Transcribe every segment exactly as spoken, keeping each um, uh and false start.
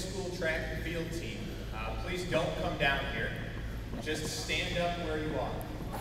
school track and field team, uh, please don't come down here. Just stand up where you are.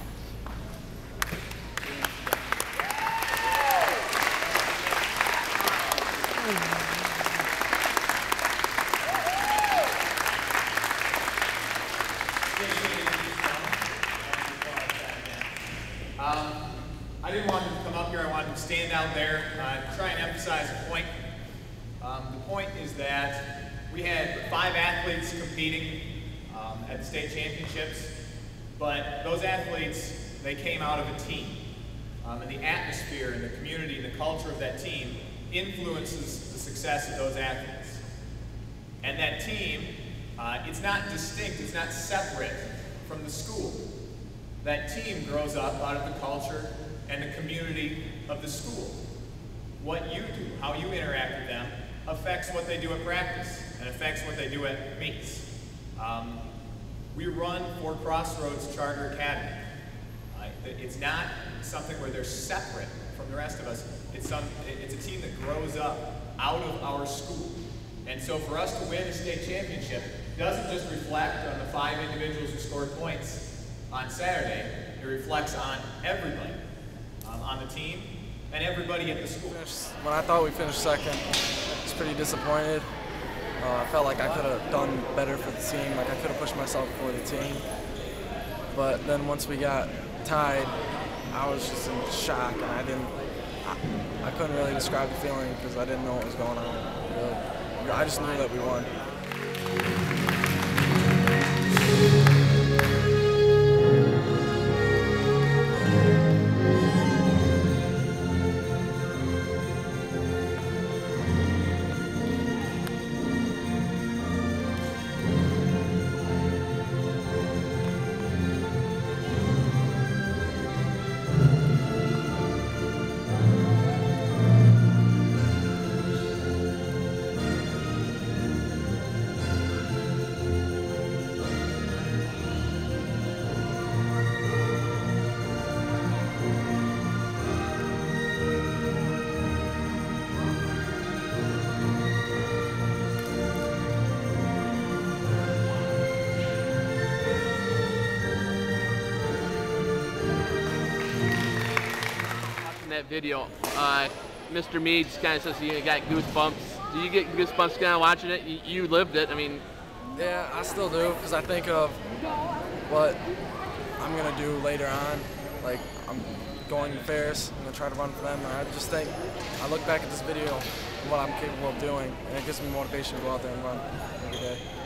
Um, I didn't want him to come up here. I wanted him to stand out there, uh, try and emphasize a point. Um, the point is that we had five athletes competing um, at the state championships, but those athletes, they came out of a team. Um, and the atmosphere and the community and the culture of that team influences the success of those athletes. And that team, uh, it's not distinct, it's not separate from the school. That team grows up out of the culture and the community of the school. What you do, how you interact with them, affects what they do at practice and affects what they do at meets. Um, we run for Crossroads Charter Academy. Uh, it's not something where they're separate from the rest of us. It's, some, it's a team that grows up out of our school. And so for us to win a state championship doesn't just reflect on the five individuals who scored points on Saturday. It reflects on everybody um, on the team and everybody at the school. When I thought we finished second, I was pretty disappointed. Uh, I felt like I could have done better for the team, like I could have pushed myself for the team. But then once we got tied, I was just in shock, and I didn't, I, I couldn't really describe the feeling because I didn't know what was going on. Really. I just knew that we won. That video, uh, Mister Meads kind of says you got goosebumps. Do you get goosebumps kind of watching it? You, you lived it. I mean, yeah, I still do because I think of what I'm gonna do later on. Like I'm going to Ferris. I'm gonna try to run for them. And I just think I look back at this video and what I'm capable of doing, and it gives me motivation to go out there and run every day.